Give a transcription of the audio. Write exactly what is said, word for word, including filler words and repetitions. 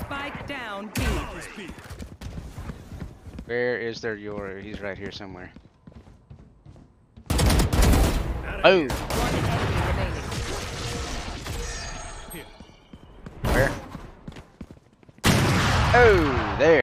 Spike down B. Where is their Yoru? He's right here somewhere. One Oh! enemy remaining. Where? Oh!